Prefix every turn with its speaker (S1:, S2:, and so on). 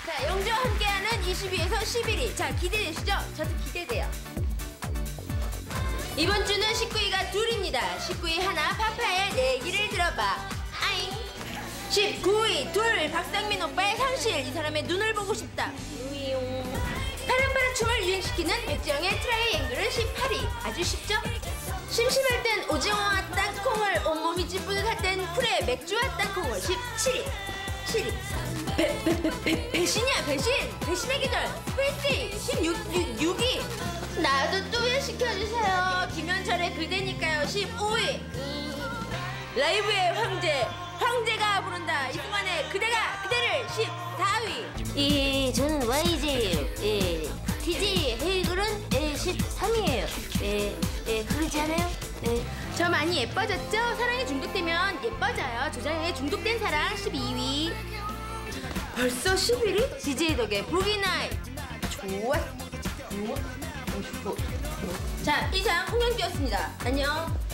S1: 자, 영주와 함께하는 22에서 11위. 자, 기대되시죠? 저도 기대돼요. 이번 주는 19위가 둘입니다. 19위 하나, 파파의 내기를 들어봐. 아잉. 19위 둘, 박상민 오빠의 상실. 이 사람의 눈을 보고 싶다. 파랑파랑 춤을 유행시키는 백지영의 트라이앵글은 18위. 아주 쉽죠? 심심할 땐 오징어와 땅콩을, 온몸이 찌뿌듯할 땐 쿨에 맥주와 땅콩을. 17위. 7위. 배신이야, 배신. 배신의 계절. 스페이스 16위. 나도 뚜에 시켜주세요. 김현철의 그대니까요. 15위. 라이브의 황제가 부른다. 이승환의 그대가 그대를. 14위.
S2: 저는 YJ TJ 헤이글은 13위예요. 그렇지 않아요?
S1: 저 많이 예뻐졌죠? 사랑에 중독되면 예뻐져요. 조장의 중독된 사랑. 12위. 벌써 11위? DJ 덕의 보기나잇. 좋아. 자, 이상 홍현주였습니다. 안녕.